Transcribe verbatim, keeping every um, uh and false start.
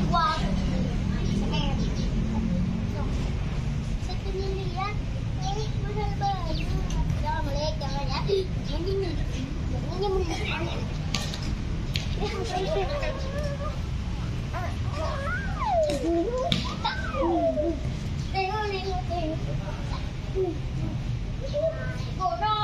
dua. Satu ni lihat. Ini besar banget. Jangan melek, jangan ya. Ini ni. Ini melek. Tengok, tengok, tengok. Korang.